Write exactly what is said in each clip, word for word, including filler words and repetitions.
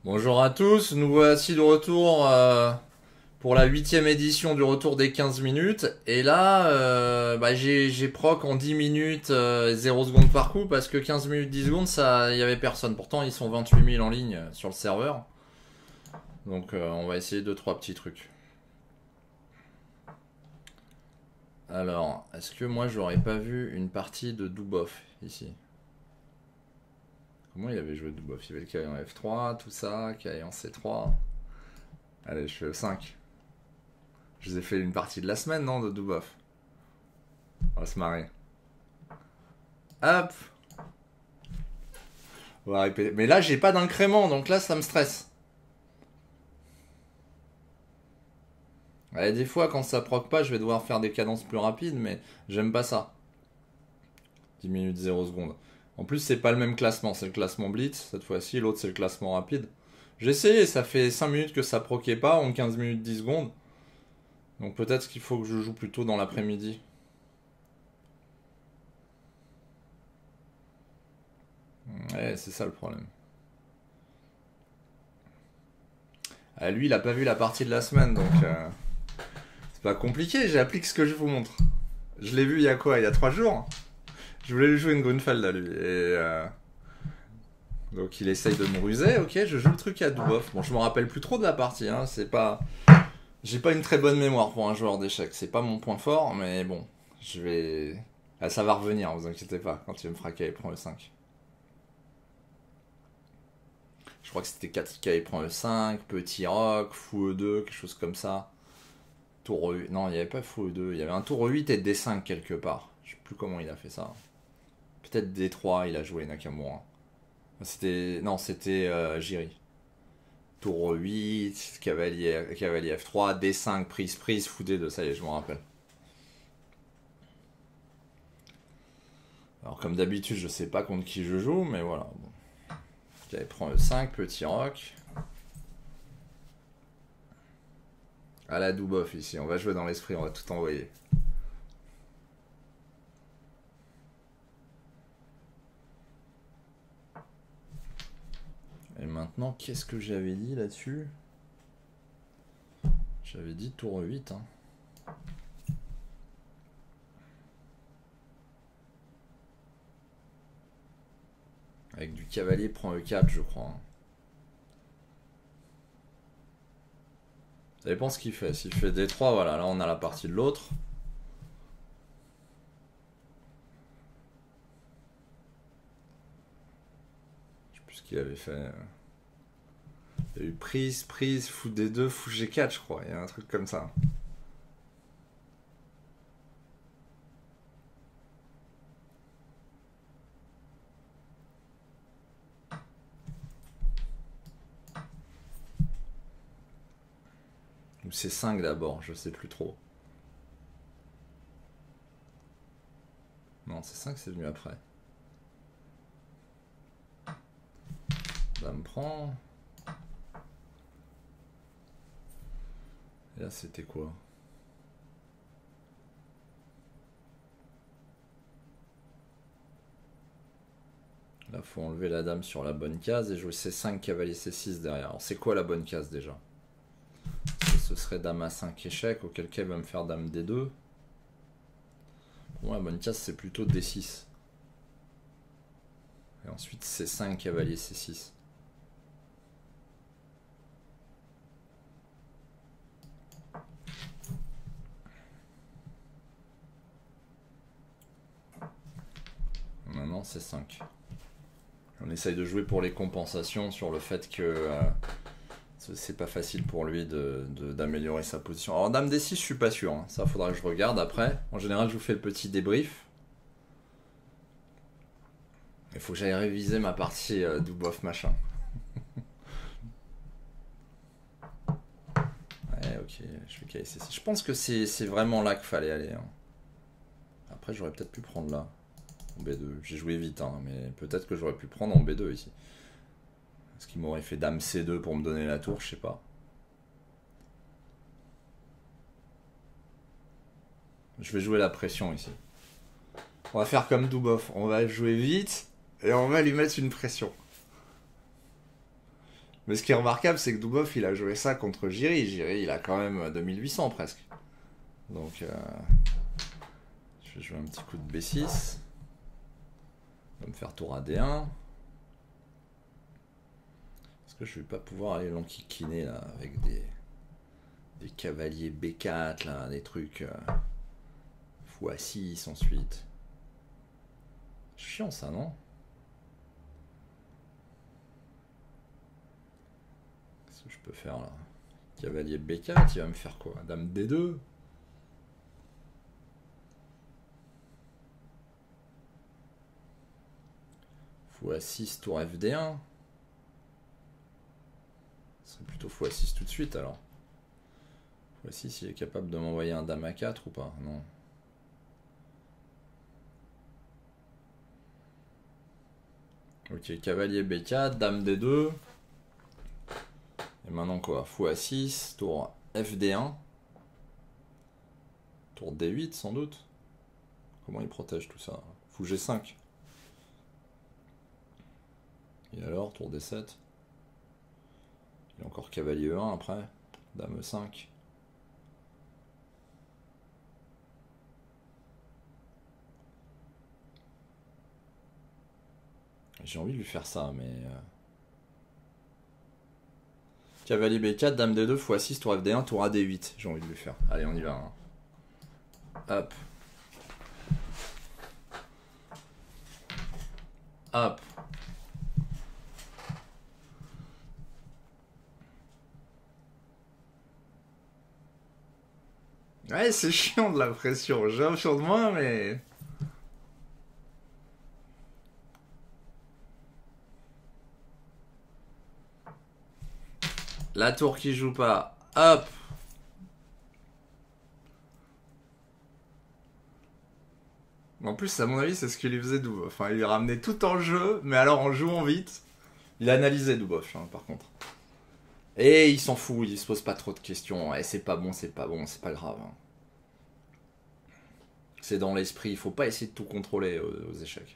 Bonjour à tous, nous voici de retour euh, pour la huitième édition du retour des quinze minutes. Et là, euh, bah, j'ai j'ai proc en dix minutes, euh, zéro secondes par coup, parce que quinze minutes, dix secondes, ça, il y avait personne. Pourtant, ils sont vingt-huit mille en ligne euh, sur le serveur. Donc euh, on va essayer deux trois petits trucs. Alors, est-ce que moi j'aurais pas vu une partie de Dubov ici? Comment il avait joué Dubov? Il y avait le K en F trois, tout ça, K en C trois. Allez, je fais E cinq. Je vous ai fait une partie de la semaine, non, de Dubov? On va se marrer. Hop. On va répéter. Mais là, j'ai pas d'incrément, donc là, ça me stresse. Ouais, des fois, quand ça proc pas, je vais devoir faire des cadences plus rapides, mais j'aime pas ça. dix minutes, zéro secondes. En plus, c'est pas le même classement. C'est le classement Blitz, cette fois-ci. L'autre, c'est le classement rapide. J'ai essayé, ça fait cinq minutes que ça proquait pas, en quinze minutes, dix secondes. Donc peut-être qu'il faut que je joue plutôt dans l'après-midi. Ouais, c'est ça le problème. Ah, lui, il a pas vu la partie de la semaine, donc... Euh, c'est pas compliqué, j'applique ce que je vous montre. Je l'ai vu il y a quoi? Il y a trois jours. Je voulais lui jouer une Grunfeld à lui. Et... Euh, donc il essaye de me ruser, ok, je joue le truc à Dubov. Bon, je me rappelle plus trop de la partie, hein, c'est pas... J'ai pas une très bonne mémoire pour un joueur d'échecs, c'est pas mon point fort, mais bon, je vais... Ah, ça va revenir, vous inquiétez pas, quand il me fraquer, il prend E cinq. Je crois que c'était quatre K, il prend E cinq, petit roc, fou E deux, quelque chose comme ça. Tour E huit, non, il n'y avait pas fou E deux, il y avait un tour E huit et D cinq quelque part. Je sais plus comment il a fait ça. Peut-être D trois, il a joué Nakamura. C'était... Non, c'était euh, Jiri. Tour huit, cavalier, cavalier F trois, D cinq, prise, prise, fou D deux, ça y est, je m'en rappelle. Alors comme d'habitude, je sais pas contre qui je joue, mais voilà. Bon. Il prend E cinq, petit roc. À la Dubov ici, on va jouer dans l'esprit, on va tout envoyer. Et maintenant, qu'est-ce que j'avais dit là-dessus? J'avais dit tour huit. Hein. Avec du cavalier, prend E quatre, je crois. Ça dépend ce qu'il fait. S'il fait D trois, voilà, là on a la partie de l'autre. Je sais plus ce qu'il avait fait. Il y a eu prise, prise, fou D deux, fou G quatre, je crois. Il y a un truc comme ça. Ou c'est cinq d'abord, je sais plus trop. Non, c'est cinq, c'est venu après. Dame prend. Et là, c'était quoi? Là, faut enlever la dame sur la bonne case et jouer C cinq, cavalier C six derrière. Alors, c'est quoi la bonne case déjà? Ce serait dame A cinq échec, auquel cas il va me faire dame D deux. Pour moi, la bonne case, c'est plutôt D six. Et ensuite C cinq, cavalier C six. Maintenant, C cinq. On essaye de jouer pour les compensations sur le fait que euh, c'est pas facile pour lui d'améliorer de, de, sa position. Alors dame D six, je suis pas sûr, hein. Ça faudra que je regarde après. En général, je vous fais le petit débrief. Il faut que j'aille réviser ma partie euh, Dubov machin. Ouais, ok, je vais caler C six. Je pense que c'est vraiment là qu'il fallait aller. Hein. Après, j'aurais peut-être pu prendre là. B deux, j'ai joué vite, hein, mais peut-être que j'aurais pu prendre en B deux ici. Est-ce qu'il m'aurait fait dame C deux pour me donner la tour? Je sais pas. Je vais jouer la pression ici. On va faire comme Dubov, on va jouer vite et on va lui mettre une pression. Mais ce qui est remarquable, c'est que Dubov, il a joué ça contre Jiri. Jiri, il a quand même deux mille huit cents presque. Donc, euh, je vais jouer un petit coup de B six. On va me faire tour à D un. Est-ce que je vais pas pouvoir aller l'enquiquiner là avec des, des cavaliers B quatre, là, des trucs euh, fou A six ensuite. Chiant ça, non? Qu'est-ce que je peux faire là? Cavalier B quatre, il va me faire quoi? Dame D deux? Fou A six, tour F D un. C'est plutôt fou A six tout de suite alors. Fou A six, il est capable de m'envoyer un dame A quatre ou pas? Non. Ok, cavalier B quatre, dame D deux. Et maintenant quoi? Fou A six, tour F D un. Tour D huit sans doute. Comment il protège tout ça? Fou G cinq. Et alors, tour D sept. Il y a encore cavalier E un après. Dame E cinq. J'ai envie de lui faire ça, mais... Euh... Cavalier B quatre, dame D deux, fou A six, tour F D un, tour A D huit. J'ai envie de lui faire. Allez, on y va. Hein. Hop. Hop. Ouais, c'est chiant de la pression. J'ai un pion de moins, mais... La tour qui joue pas. Hop. En plus, à mon avis, c'est ce qu'il lui faisait Dubov. Enfin, il lui ramenait tout en jeu, mais alors en jouant vite, il analysait Dubov, hein, par contre. Et il s'en fout, il se pose pas trop de questions. Et c'est pas bon, c'est pas bon, c'est pas grave. Hein. C'est dans l'esprit, il faut pas essayer de tout contrôler aux, aux échecs.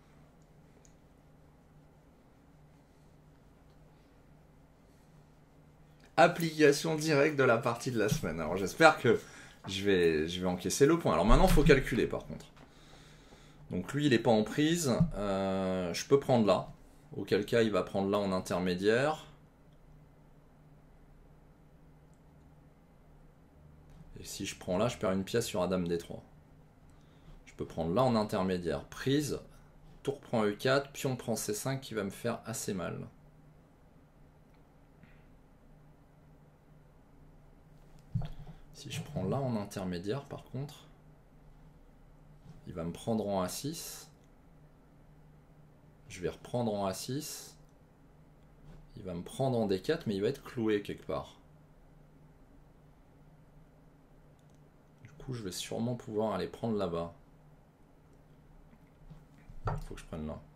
Application directe de la partie de la semaine. Alors j'espère que je vais, je vais encaisser le point. Alors maintenant, il faut calculer par contre. Donc lui, il n'est pas en prise. Euh, je peux prendre là. Auquel cas, il va prendre là en intermédiaire. Et si je prends là, je perds une pièce sur la dame D trois. Je peux prendre là en intermédiaire. Prise. Tour prend E quatre. Pion prend C cinq qui va me faire assez mal. Si je prends là en intermédiaire, par contre, il va me prendre en A six. Je vais reprendre en A six. Il va me prendre en D quatre, mais il va être cloué quelque part. Du coup, je vais sûrement pouvoir aller prendre là-bas. Il faut que je prenne là.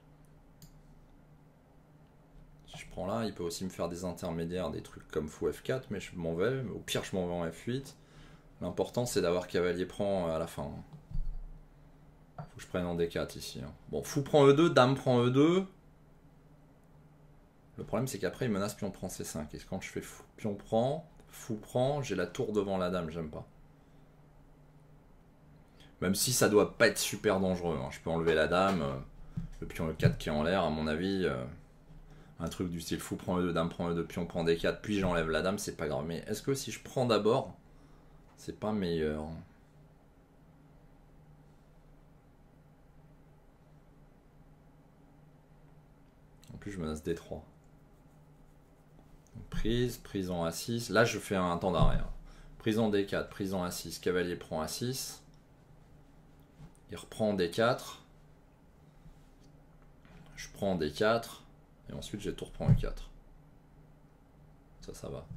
Si je prends là, il peut aussi me faire des intermédiaires, des trucs comme fou F quatre, mais je m'en vais. Au pire, je m'en vais en F huit. L'important, c'est d'avoir cavalier prend à la fin. Faut que je prenne en D quatre ici. Bon, fou prend E deux, dame prend E deux. Le problème, c'est qu'après, il menace pion prend C cinq. Et quand je fais fou, pion prend, fou prend, j'ai la tour devant la dame, j'aime pas. Même si ça doit pas être super dangereux. Hein. Je peux enlever la dame. Euh, le pion E quatre qui est en l'air, à mon avis... Euh, un truc du style fou prend E deux, dame prend E deux, pion prend D quatre, puis j'enlève la dame, c'est pas grave. Mais est-ce que si je prends d'abord, c'est pas meilleur? En plus, je menace D trois. Donc, prise, prise en A six. Là, je fais un temps d'arrêt. Prise en D quatre, prise en A six, cavalier prend A six. Il reprend D quatre. Je prends D quatre. Et ensuite, j'ai tour prend E quatre. Ça, ça va.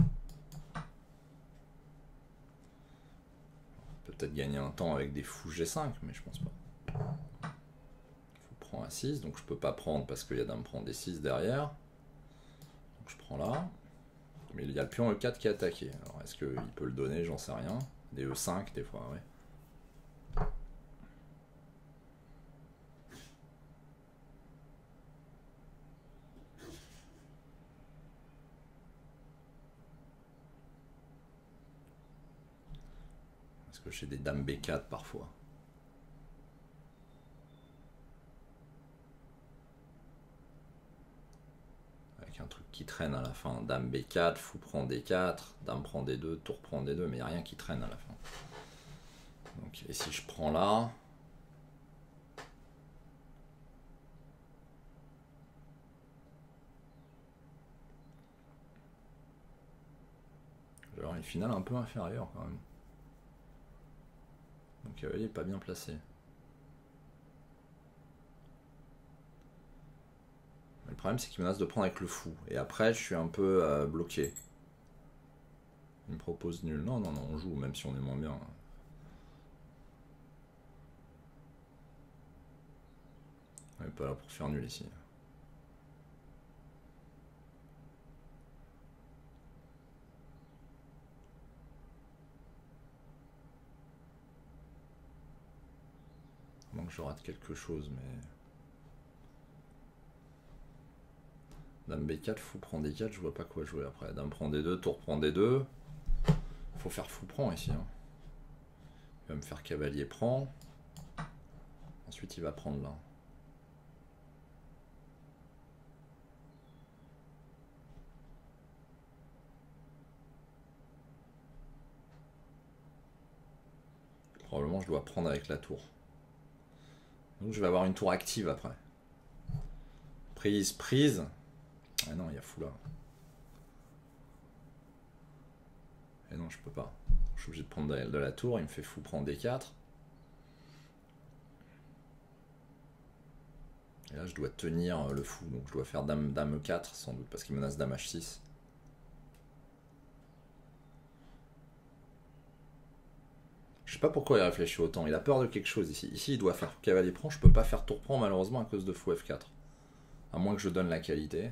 Peut-être gagner un temps avec des fous G cinq, mais je pense pas. Fou prend A six, donc je peux pas prendre parce qu'il y a dame prend D six derrière. Donc je prends là. Mais il y a le pion E quatre qui est attaqué. Alors est-ce qu'il peut le donner? J'en sais rien. Des E cinq des fois, ouais. Parce que j'ai des dames B quatre parfois. Avec un truc qui traîne à la fin. Dame B quatre, fou prend D quatre, dame prend D deux, tour prend D deux, mais il n'y a rien qui traîne à la fin. Donc, et si je prends là... Alors une finale un peu inférieure quand même. Donc cavalier n'est pas bien placé. Mais le problème c'est qu'il menace de prendre avec le fou. Et après je suis un peu euh, bloqué. Il me propose nul. Non, non, non, on joue même si on est moins bien. On n'est pas là pour faire nul ici. Donc je rate quelque chose, mais... Dame B quatre, fou prend D quatre, je vois pas quoi jouer après. Dame prend D deux, tour prend D deux. Faut faire fou prend ici. Hein. Il va me faire cavalier prend. Ensuite il va prendre là. Probablement je dois prendre avec la tour. Donc je vais avoir une tour active après. Prise, prise. Ah non, il y a fou là. Et non, je peux pas. Je suis obligé de prendre de la tour. Il me fait fou prendre D quatre. Et là, je dois tenir le fou. Donc je dois faire dame, dame E quatre sans doute parce qu'il menace dame H six. Je sais pas pourquoi il réfléchit autant. Il a peur de quelque chose ici. Ici, il doit faire cavalier prend. Je peux pas faire tour prend malheureusement à cause de fou F quatre. À moins que je donne la qualité.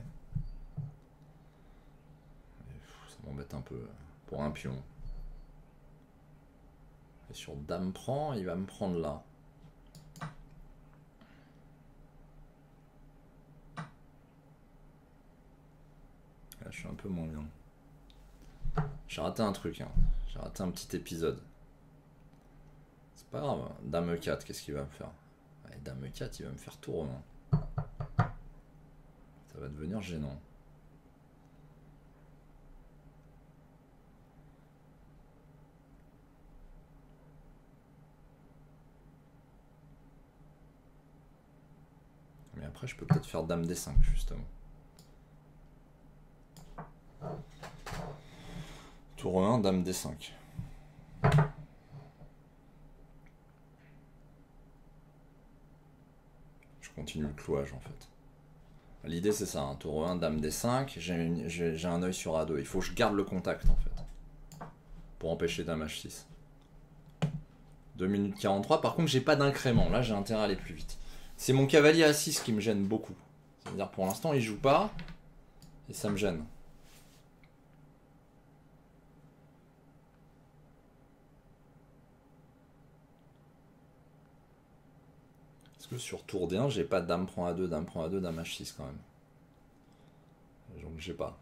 Ça m'embête un peu pour un pion. Et sur dame prend, il va me prendre là. Là, je suis un peu moins bien. J'ai raté un truc. Hein. J'ai raté un petit épisode. C'est pas grave. Dame E quatre, qu'est-ce qu'il va me faire? Allez, dame E quatre, il va me faire tour. Hein. Ça va devenir gênant. Mais après, je peux peut-être faire dame D cinq, justement. Tour un, dame D cinq. Je continue le clouage, en fait. L'idée, c'est ça. Hein. Tour un, dame D cinq. J'ai un œil sur A deux. Il faut que je garde le contact, en fait. Pour empêcher dame H six. deux minutes quarante-trois. Par contre, j'ai pas d'incrément. Là, j'ai intérêt à aller plus vite. C'est mon cavalier A six qui me gêne beaucoup. C'est-à-dire, pour l'instant, il joue pas. Et ça me gêne. Parce que sur tour D un, j'ai pas dame prend A deux, dame prend A deux, dame H six quand même. Donc, j'ai pas.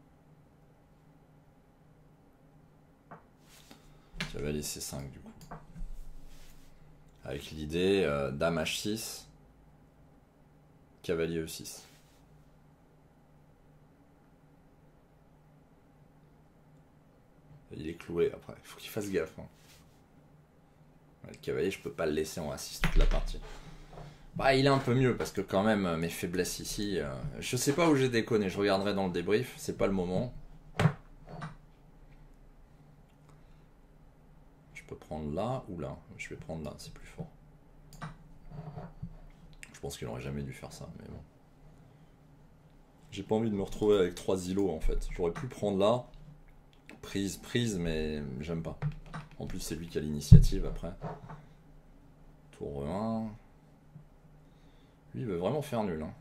Cavalier C cinq, du coup. Avec l'idée, euh, dame H six, cavalier E six. Il est cloué après, il faut qu'il fasse gaffe. Hein. Le cavalier, je peux pas le laisser en A six toute la partie. Bah, il est un peu mieux parce que quand même, mes faiblesses ici, euh, je sais pas où j'ai déconné, je regarderai dans le débrief, c'est pas le moment. Je peux prendre là ou là, je vais prendre là, c'est plus fort. Je pense qu'il aurait jamais dû faire ça, mais bon. J'ai pas envie de me retrouver avec trois îlots en fait. J'aurais pu prendre là, prise, prise, mais j'aime pas. En plus, c'est lui qui a l'initiative après. Tour un. Lui, il veut vraiment faire nul. Hein.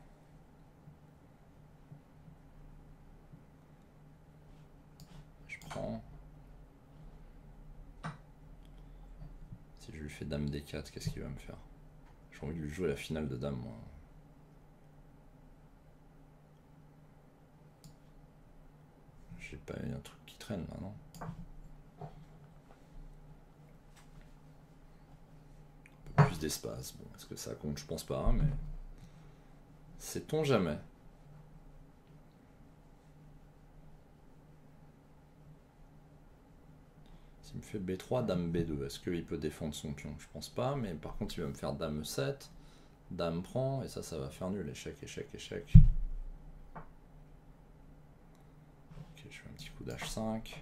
Je prends. Si je lui fais dame D quatre, qu'est-ce qu'il va me faire? J'ai envie de lui jouer la finale de dame, moi. J'ai pas eu un truc qui traîne là, non? plus d'espace. Bon, est-ce que ça compte? Je pense pas, mais... Sait-on jamais? S'il me fait B trois, Dame B deux, est-ce qu'il peut défendre son pion? Je pense pas, mais par contre il va me faire Dame E sept, Dame prend, et ça, ça va faire nul. Échec, échec, échec. Ok, je fais un petit coup d'H cinq.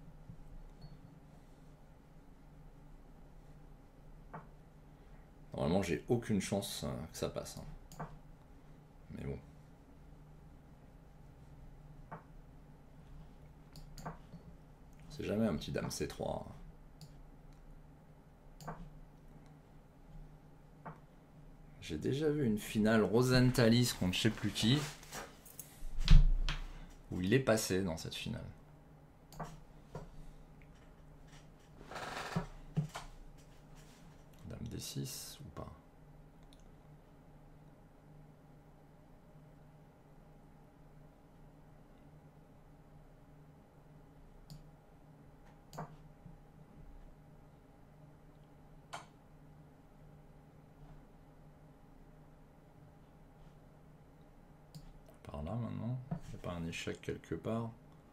Normalement, j'ai aucune chance euh, que ça passe. Hein. Mais bon. C'est jamais un petit Dame C trois. J'ai déjà vu une finale Rosenthalis contre je sais plus qui, où il est passé dans cette finale. Dame D six ou pas? Par là maintenant, il n'y a pas un échec quelque part?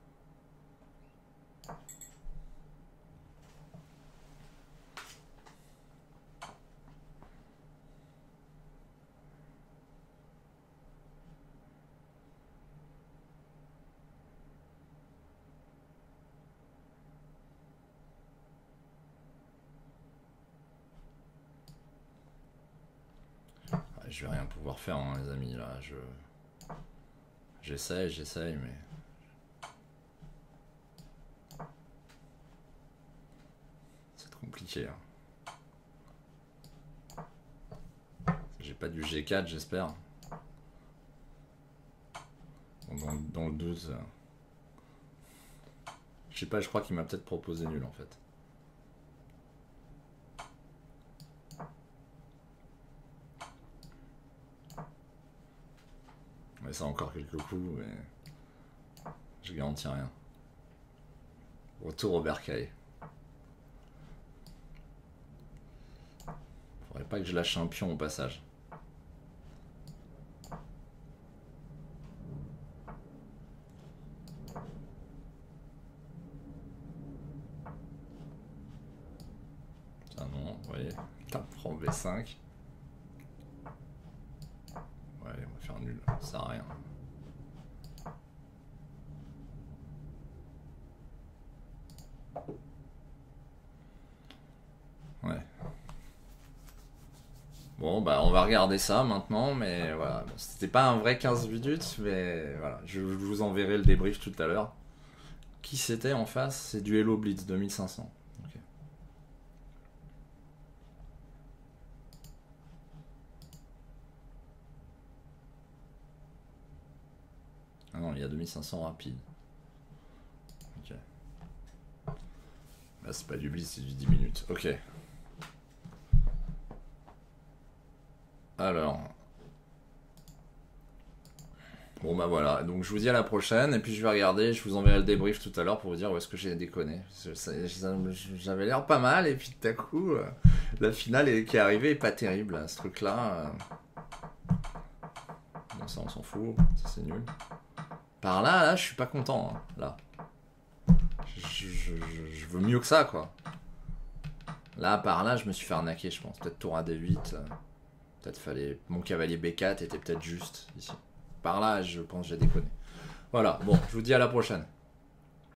Je vais rien pouvoir faire, hein, les amis, là, je... J'essaye, j'essaye, mais... C'est compliqué, hein. J'ai pas du G quatre, j'espère. Dans, dans le douze... Euh... Je sais pas, je crois qu'il m'a peut-être proposé nul, en fait. Mais ça encore quelques coups, mais je garantis rien. Retour au bercail. Faudrait pas que je lâche un pion au passage. Ça non, vous voyez, putain, prend B cinq. Ouais, on va faire nul, ça sert à rien. Ouais. Bon, bah on va regarder ça maintenant, mais voilà. Bon, c'était pas un vrai quinze minutes, mais voilà. Je, je vous enverrai le débrief tout à l'heure. Qui c'était en face? C'est du Hello Blitz deux mille cinq cents. Okay. Ah non, il y a deux mille cinq cents rapide. Ok. Bah, c'est pas du Blitz, c'est du dix minutes. Ok. Alors. Bon bah voilà, donc je vous dis à la prochaine, et puis je vais regarder, je vous enverrai le débrief tout à l'heure pour vous dire où est-ce que j'ai déconné. J'avais l'air pas mal, et puis tout à coup, euh, la finale est, qui est arrivée est pas terrible, là, ce truc-là. Euh... Bon ça on s'en fout, ça c'est nul. Par là, là, je suis pas content, hein, là. Je, je, je, je veux mieux que ça, quoi. Là, par là, je me suis fait arnaquer, je pense. Peut-être tour à D huit. Euh... Peut-être fallait... Mon cavalier B quatre était peut-être juste, ici. Par là, je pense que j'ai déconné. Voilà, bon, je vous dis à la prochaine.